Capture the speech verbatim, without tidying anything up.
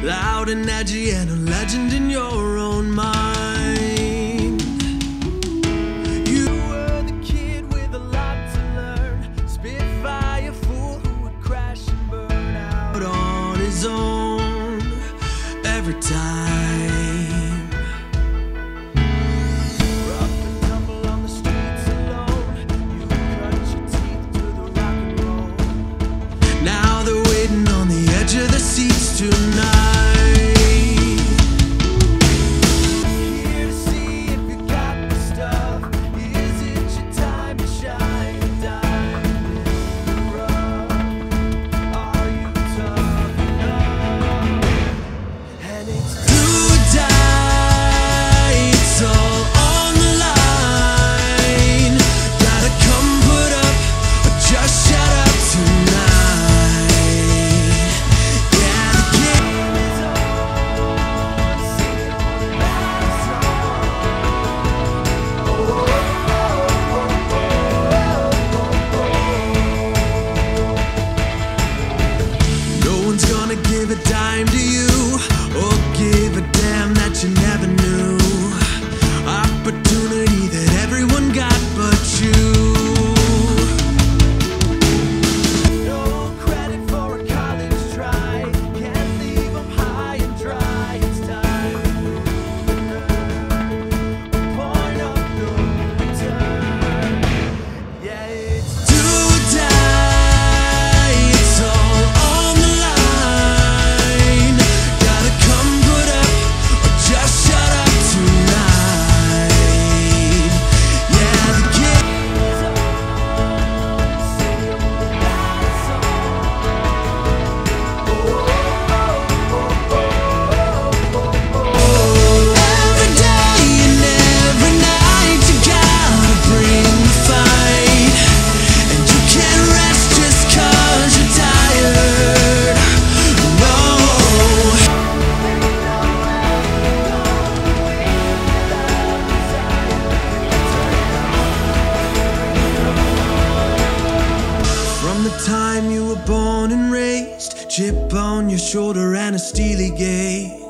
loud and edgy and a legend in your own mind. You were the kid with a lot to learn, spitfire fool who would crash and burn out on his own every time. To the seats tonight. Here to see if you got the stuff. Is it your time to shine? A diamond in the rough. Are you tough enough? And it's do or die. It's all on the line. Gotta come put up or just shut up tonight. Give a dime to you, or give a damn that you never knew. Opportunity that everyone got but you. No credit for a college try, can't leave them high and dry. It's time to learn a point of no return. Yeah, it's do or die. It's all on the line. Time you were born and raised, chip on your shoulder and a steely gaze.